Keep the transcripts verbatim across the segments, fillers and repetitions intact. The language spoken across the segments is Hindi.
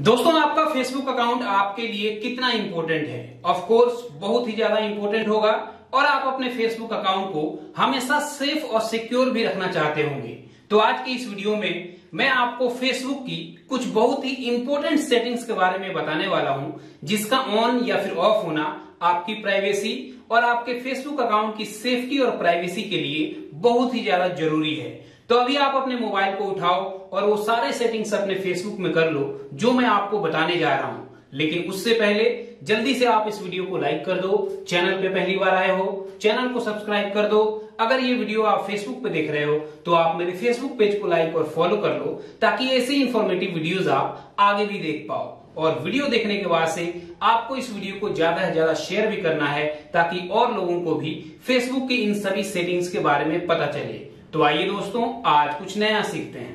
दोस्तों, आपका फेसबुक अकाउंट आपके लिए कितना इंपॉर्टेंट है? ऑफ कोर्स बहुत ही ज्यादा इंपॉर्टेंट होगा और आप अपने फेसबुक अकाउंट को हमेशा सेफ और सिक्योर भी रखना चाहते होंगे। तो आज की इस वीडियो में मैं आपको फेसबुक की कुछ बहुत ही इंपॉर्टेंट सेटिंग्स के बारे में बताने वाला हूं, जिसका ऑन या फिर ऑफ होना आपकी प्राइवेसी और आपके फेसबुक अकाउंट की सेफ्टी और प्राइवेसी के लिए बहुत ही ज्यादा जरूरी है। तो अभी आप अपने मोबाइल को उठाओ और वो सारे सेटिंग्स अपने फेसबुक में कर लो जो मैं आपको बताने जा रहा हूं। लेकिन उससे पहले जल्दी से आप इस वीडियो को लाइक कर दो, चैनल पे पहली बार आए हो चैनल को सब्सक्राइब कर दो। अगर ये वीडियो आप फेसबुक पे देख रहे हो तो आप मेरे फेसबुक पेज को लाइक और फॉलो कर लो, ताकि ऐसे इंफॉर्मेटिव वीडियोस आप आगे भी देख पाओ। और वीडियो देखने के बाद से आपको इस वीडियो को ज्यादा से ज्यादा शेयर भी करना है, ताकि और लोगों को भी फेसबुक की इन सभी सेटिंग्स के बारे में पता चले। तो आइए दोस्तों, आज कुछ नया सीखते हैं।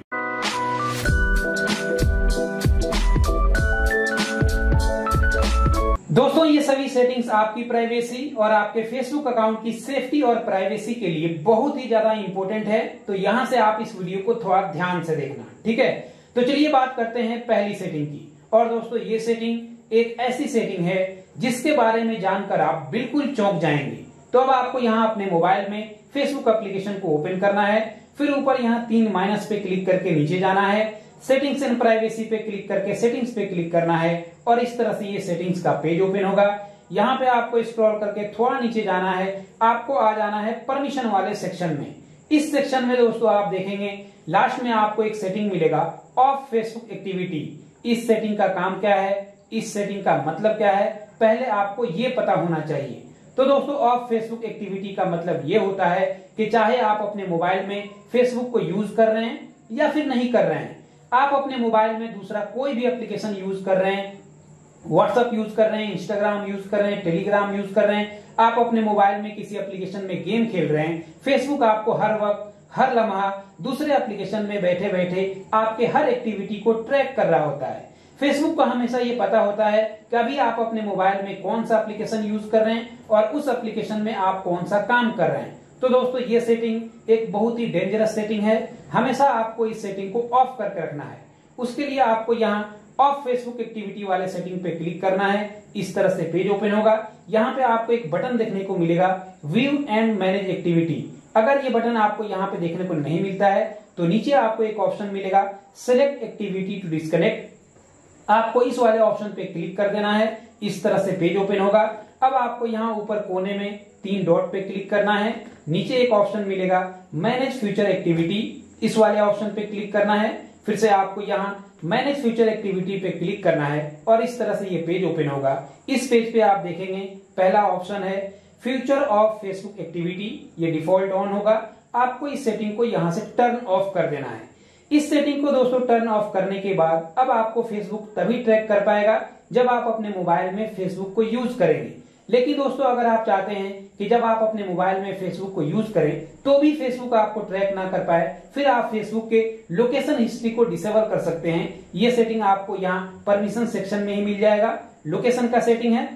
दोस्तों, ये सभी सेटिंग्स आपकी प्राइवेसी और आपके फेसबुक अकाउंट की सेफ्टी और प्राइवेसी के लिए बहुत ही ज्यादा इंपॉर्टेंट है। तो यहां से आप इस वीडियो को थोड़ा ध्यान से देखना, ठीक है? तो चलिए बात करते हैं पहली सेटिंग की। और दोस्तों, ये सेटिंग एक ऐसी सेटिंग है जिसके बारे में जानकर आप बिल्कुल चौंक जाएंगे। तो अब आपको यहाँ अपने मोबाइल में फेसबुक एप्लीकेशन को ओपन करना है, फिर ऊपर यहाँ तीन माइनस पे क्लिक करके नीचे जाना है, सेटिंग्स एंड प्राइवेसी पे क्लिक करके सेटिंग्स पे क्लिक करना है और इस तरह से ये सेटिंग्स का पेज ओपन होगा। यहाँ पे आपको स्क्रॉल करके थोड़ा नीचे जाना है, आपको आ जाना है परमिशन वाले सेक्शन में। इस सेक्शन में दोस्तों आप देखेंगे लास्ट में आपको एक सेटिंग मिलेगा ऑफ फेसबुक एक्टिविटी। इस सेटिंग का काम क्या है, इस सेटिंग का मतलब क्या है, पहले आपको ये पता होना चाहिए। तो दोस्तों, ऑफ फेसबुक एक्टिविटी का मतलब ये होता है कि चाहे आप अपने मोबाइल में फेसबुक को यूज कर रहे हैं या फिर नहीं कर रहे हैं, आप अपने मोबाइल में दूसरा कोई भी एप्लीकेशन यूज कर रहे हैं, व्हाट्सएप यूज कर रहे हैं, इंस्टाग्राम यूज कर रहे हैं, टेलीग्राम यूज कर रहे हैं, आप अपने मोबाइल में किसी एप्लीकेशन में गेम खेल रहे हैं, फेसबुक आपको हर वक्त हर लम्हा दूसरे एप्लीकेशन में बैठे बैठे आपके हर एक्टिविटी को ट्रैक कर रहा होता है। फेसबुक को हमेशा ये पता होता है कि अभी आप अपने मोबाइल में कौन सा एप्लीकेशन यूज कर रहे हैं और उस एप्लीकेशन में आप कौन सा काम कर रहे हैं। तो दोस्तों, ये सेटिंग एक बहुत ही डेंजरस सेटिंग है। हमेशा आपको इस सेटिंग को ऑफ करके रखना है। उसके लिए आपको यहाँ ऑफ फेसबुक एक्टिविटी वाले सेटिंग पे क्लिक करना है। इस तरह से पेज ओपन होगा। यहाँ पे आपको एक बटन देखने को मिलेगा, व्यू एंड मैनेज एक्टिविटी। अगर ये बटन आपको यहाँ पे देखने को नहीं मिलता है तो नीचे आपको एक ऑप्शन मिलेगा, सेलेक्ट एक्टिविटी टू डिस्कनेक्ट। आपको इस वाले ऑप्शन पे क्लिक कर देना है। इस तरह से पेज ओपन होगा। अब आपको यहाँ ऊपर कोने में तीन डॉट पे क्लिक करना है। नीचे एक ऑप्शन मिलेगा, मैनेज फ्यूचर एक्टिविटी। इस वाले ऑप्शन पे क्लिक करना है। फिर से आपको यहाँ मैनेज फ्यूचर एक्टिविटी पे क्लिक करना है और इस तरह से ये पेज ओपन होगा। इस पेज पे आप देखेंगे पहला ऑप्शन है फ्यूचर ऑफ फेसबुक एक्टिविटी। ये डिफॉल्ट ऑन होगा। आपको इस सेटिंग को यहाँ से टर्न ऑफ कर देना है। इस सेटिंग को दोस्तों टर्न ऑफ करने के बाद अब आपको फेसबुक तभी ट्रैक कर पाएगा जब आप अपने मोबाइल में फेसबुक को यूज करेंगे। लेकिन दोस्तों, अगर आप चाहते हैं कि जब आप अपने मोबाइल में फेसबुक को यूज करें तो भी फेसबुक आपको ट्रैक ना कर पाए, फिर आप फेसबुक के लोकेशन हिस्ट्री को डिसेबल कर सकते हैं। ये सेटिंग आपको यहाँ परमिशन सेक्शन में ही मिल जाएगा। लोकेशन का सेटिंग है,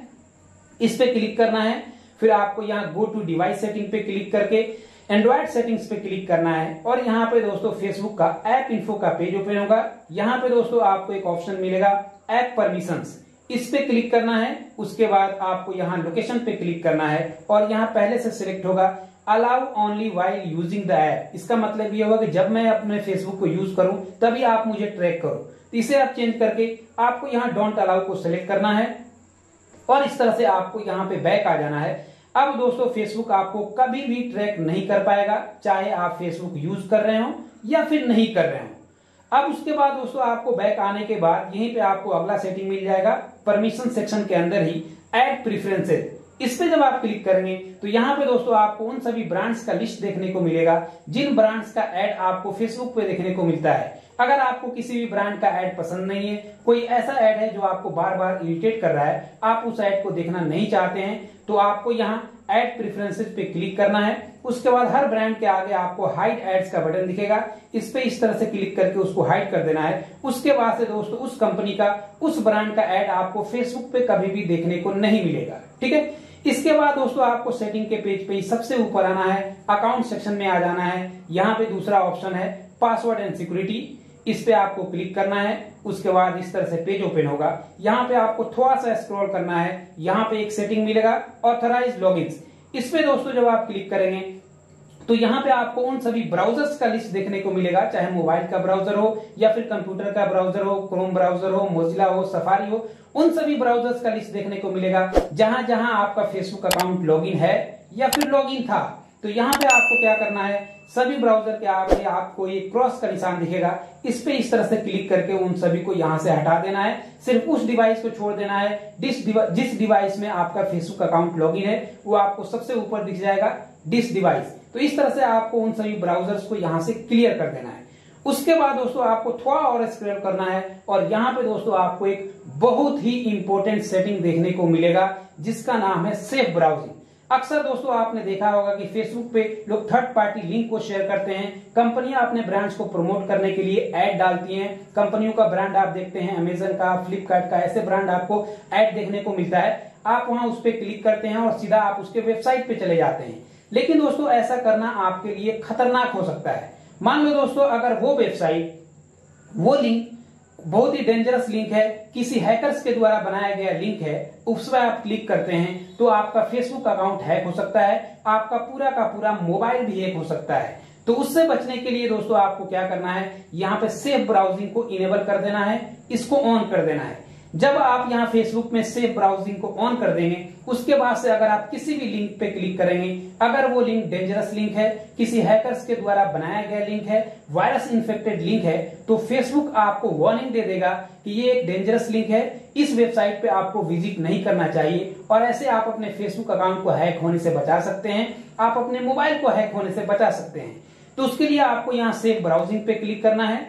इस पे क्लिक करना है। फिर आपको यहाँ गो टू डिवाइस सेटिंग पे क्लिक करके एंड्रॉइड सेटिंग्स पे क्लिक करना है और यहाँ पे दोस्तों फेसबुक का ऐप इन्फो का पेज ओपन होगा। यहाँ पे दोस्तों आपको एक ऑप्शन मिलेगा, ऐप परमिशंस। इस पे क्लिक करना है। उसके बाद आपको यहाँ लोकेशन पे क्लिक करना है और यहाँ पहले से सिलेक्ट होगा allow only while using the app. इसका मतलब ये होगा कि जब मैं अपने फेसबुक को यूज करूं तभी आप मुझे ट्रैक करो। तो इसे आप चेंज करके आपको यहाँ डोंट अलाउ को सिलेक्ट करना है और इस तरह से आपको यहाँ पे बैक आ जाना है। अब दोस्तों, फेसबुक आपको कभी भी ट्रैक नहीं कर पाएगा, चाहे आप फेसबुक यूज कर रहे हो या फिर नहीं कर रहे हो। अब उसके बाद दोस्तों आपको बैक आने के बाद यहीं पे आपको अगला सेटिंग मिल जाएगा, परमिशन सेक्शन के अंदर ही ऐड प्रेफरेंसेस। इस पे जब आप क्लिक करेंगे तो यहाँ पे दोस्तों आपको उन सभी ब्रांड्स का लिस्ट देखने को मिलेगा जिन ब्रांड्स का ऐड आपको फेसबुक पे देखने को मिलता है। अगर आपको किसी भी ब्रांड का ऐड पसंद नहीं है, कोई ऐसा ऐड है जो आपको बार बार इरिटेट कर रहा है, आप उस ऐड को देखना नहीं चाहते हैं, तो आपको यहाँ ऐड प्रेफरेंसेस पे क्लिक करना है। उसके बाद हर ब्रांड के आगे आपको हाइड एड्स का बटन दिखेगा। इस पे इस तरह से क्लिक करके उसको हाइड कर देना है। उसके बाद से दोस्तों उस कंपनी का, उस ब्रांड का ऐड आपको फेसबुक पे कभी भी देखने को नहीं मिलेगा, ठीक है? इसके बाद दोस्तों आपको सेटिंग के पेज पे सबसे ऊपर आना है, अकाउंट सेक्शन में आ जाना है। यहाँ पे दूसरा ऑप्शन है पासवर्ड एंड सिक्योरिटी। इस पे आपको क्लिक करना है। उसके बाद इस तरह से पेज ओपन होगा। यहाँ पे आपको थोड़ा सा स्क्रॉल करना है। यहाँ पे एक सेटिंग मिलेगा ऑथराइज लॉगिन्स। इस पे दोस्तों जब आप क्लिक करेंगे तो यहाँ पे आपको उन सभी ब्राउजर्स का लिस्ट देखने को मिलेगा, चाहे मोबाइल का ब्राउजर हो या फिर कंप्यूटर का ब्राउजर हो, क्रोम ब्राउजर हो, मोजिला हो, सफारी हो, उन सभी ब्राउजर्स का लिस्ट देखने को मिलेगा जहां जहां आपका फेसबुक अकाउंट लॉगिन है या फिर लॉगिन था। तो यहाँ पे आपको क्या करना है, सभी ब्राउजर के आगे आपको ये क्रॉस का निशान दिखेगा, इस पे इस तरह से क्लिक करके उन सभी को यहाँ से हटा देना है। सिर्फ उस डिवाइस को छोड़ देना है जिस डिवाइस जिस डिवाइस में आपका फेसबुक अकाउंट लॉगिन है, वो आपको सबसे ऊपर दिख जाएगा डिस डिवाइस। तो इस तरह से आपको उन सभी ब्राउजर्स को यहाँ से क्लियर कर देना है। उसके बाद दोस्तों आपको थोड़ा और स्क्रॉल करना है और यहाँ पे दोस्तों आपको एक बहुत ही इंपॉर्टेंट सेटिंग देखने को मिलेगा जिसका नाम है सेफ ब्राउजिंग। अक्सर दोस्तों आपने देखा होगा कि फेसबुक पे लोग थर्ड पार्टी लिंक को शेयर करते हैं, कंपनियां अपने ब्रांड्स को प्रमोट करने के लिए ऐड डालती हैं। कंपनियों का ब्रांड आप देखते हैं, अमेजन का, फ्लिपकार्ट का, ऐसे ब्रांड आपको ऐड देखने को मिलता है। आप वहां उस पर क्लिक करते हैं और सीधा आप उसके वेबसाइट पे चले जाते हैं। लेकिन दोस्तों ऐसा करना आपके लिए खतरनाक हो सकता है। मान लो दोस्तों अगर वो वेबसाइट, वो लिंक बहुत ही डेंजरस लिंक है, किसी हैकर्स के द्वारा बनाया गया लिंक है, उस पर आप क्लिक करते हैं तो आपका फेसबुक अकाउंट हैक हो सकता है, आपका पूरा का पूरा मोबाइल भी हैक हो सकता है। तो उससे बचने के लिए दोस्तों आपको क्या करना है, यहाँ पे सेफ ब्राउजिंग को इनेबल कर देना है, इसको ऑन कर देना है। जब आप यहाँ फेसबुक में सेफ ब्राउजिंग को ऑन कर देंगे, उसके बाद से अगर आप किसी भी लिंक पे क्लिक करेंगे, अगर वो लिंक डेंजरस लिंक है, किसी हैकर्स के द्वारा बनाया गया लिंक है, वायरस इन्फेक्टेड लिंक है, तो फेसबुक आपको वार्निंग दे देगा कि ये एक डेंजरस लिंक है, इस वेबसाइट पे आपको विजिट नहीं करना चाहिए। और ऐसे आप अपने फेसबुक अकाउंट को हैक होने से बचा सकते हैं, आप अपने मोबाइल को हैक होने से बचा सकते हैं। तो उसके लिए आपको यहाँ सेफ ब्राउजिंग पे क्लिक करना है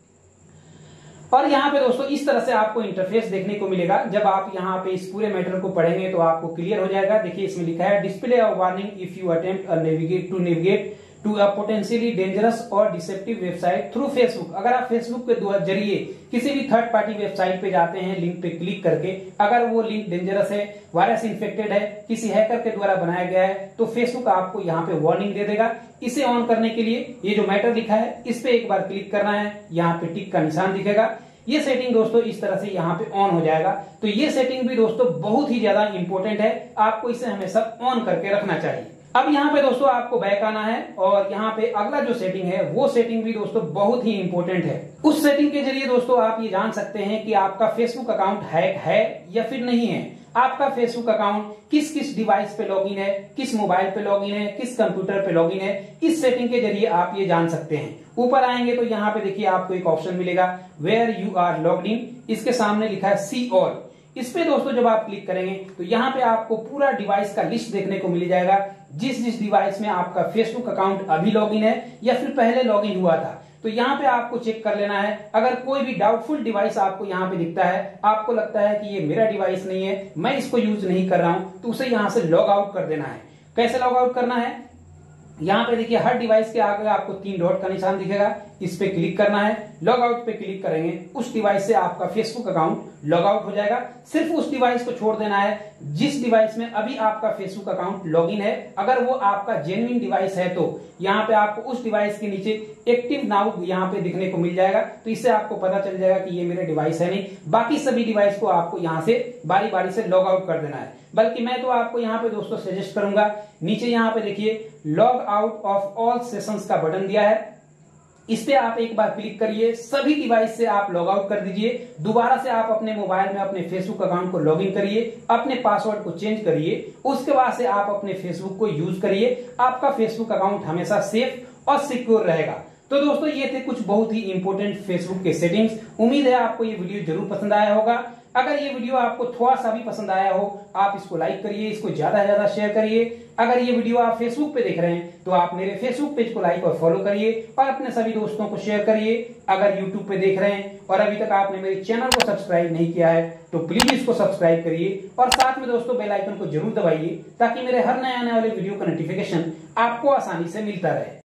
और यहाँ पे दोस्तों इस तरह से आपको इंटरफेस देखने को मिलेगा। जब आप यहाँ पे इस पूरे मैटर को पढ़ेंगे तो आपको क्लियर हो जाएगा। देखिए इसमें लिखा है display a warning if you attempt a navigate to navigate to a potentially dangerous और डिसेप्टिव वेबसाइट थ्रू फेसबुक। अगर आप फेसबुक के जरिए किसी भी थर्ड पार्टी वेबसाइट पे जाते हैं, लिंक पे क्लिक करके, अगर वो लिंक डेंजरस है, वायरस इन्फेक्टेड है, किसी हैकर के द्वारा बनाया गया है, तो फेसबुक आपको यहाँ पे वार्निंग दे देगा। इसे ऑन करने के लिए ये जो मैटर लिखा है इस पे एक बार क्लिक करना है, यहाँ पे टिक का निशान दिखेगा। ये सेटिंग दोस्तों इस तरह से यहाँ पे ऑन हो जाएगा। तो ये सेटिंग भी दोस्तों बहुत ही ज्यादा इंपॉर्टेंट है, आपको इसे हमेशा ऑन करके रखना चाहिए। अब यहाँ पे दोस्तों आपको बैक आना है और यहाँ पे अगला जो सेटिंग है वो सेटिंग भी दोस्तों बहुत ही इंपॉर्टेंट है। उस सेटिंग के जरिए दोस्तों आप ये जान सकते हैं कि आपका फेसबुक अकाउंट हैक है या फिर नहीं है, आपका फेसबुक अकाउंट किस किस डिवाइस पे लॉगिन है, किस मोबाइल पे लॉगिन है, किस कंप्यूटर पे लॉगिन है। इस सेटिंग के जरिए आप ये जान सकते हैं। ऊपर आएंगे तो यहाँ पे देखिए आपको एक ऑप्शन मिलेगा where you are logged in, इसके सामने लिखा है सी ऑल। इस पे दोस्तों जब आप क्लिक करेंगे तो यहाँ पे आपको पूरा डिवाइस का लिस्ट देखने को मिल जाएगा, जिस जिस डिवाइस में आपका फेसबुक अकाउंट अभी लॉगिन है या फिर पहले लॉगिन हुआ था। तो यहाँ पे आपको चेक कर लेना है। अगर कोई भी डाउटफुल डिवाइस आपको यहाँ पे दिखता है, आपको लगता है कि ये मेरा डिवाइस नहीं है, मैं इसको यूज नहीं कर रहा हूं, तो उसे यहाँ से लॉग आउट कर देना है। कैसे लॉग आउट करना है, यहाँ पे देखिए हर डिवाइस के आगे आपको तीन डॉट का निशान दिखेगा, इस पे क्लिक करना है। लॉग आउट पे क्लिक करेंगे, उस डिवाइस से आपका फेसबुक अकाउंट लॉग आउट हो जाएगा। सिर्फ उस डिवाइस को छोड़ देना है जिस डिवाइस में अभी आपका फेसबुक अकाउंट लॉगिन है। अगर वो आपका जेन्युइन डिवाइस है तो यहाँ पे आपको उस डिवाइस के नीचे एक्टिव नाउ यहाँ पे दिखने को मिल जाएगा। तो इससे आपको पता चल जाएगा कि ये मेरा डिवाइस है नहीं। बाकी सभी डिवाइस को आपको यहाँ से बारी बारी से लॉग आउट कर देना है। बल्कि मैं तो आपको यहाँ पे दोस्तों सजेस्ट करूंगा, नीचे यहाँ पे देखिए log out of all sessions का बटन दिया है, इस पे आप एक बार क्लिक करिए, सभी डिवाइस से आप लॉग आउट कर दीजिए। दोबारा से आप अपने मोबाइल में अपने फेसबुक अकाउंट को लॉगिन करिए, अपने पासवर्ड को चेंज करिए, उसके बाद से आप अपने फेसबुक को यूज करिए। आपका फेसबुक अकाउंट हमेशा सेफ और सिक्योर रहेगा। तो दोस्तों ये थे कुछ बहुत ही इंपॉर्टेंट फेसबुक के सेटिंग्स। उम्मीद है आपको ये वीडियो जरूर पसंद आया होगा। अगर ये वीडियो आपको थोड़ा सा भी पसंद आया हो, आप इसको लाइक करिए, इसको ज्यादा से ज्यादा शेयर करिए। अगर ये वीडियो आप फेसबुक पे देख रहे हैं तो आप मेरे फेसबुक पेज को लाइक और फॉलो करिए और अपने सभी दोस्तों को शेयर करिए। अगर यूट्यूब पे देख रहे हैं और अभी तक आपने मेरे चैनल को सब्सक्राइब नहीं किया है तो प्लीज इसको सब्सक्राइब करिए और साथ में दोस्तों बेल आइकन को जरूर दबाइए ताकि मेरे हर नए आने वाले वीडियो का नोटिफिकेशन आपको आसानी से मिलता रहे।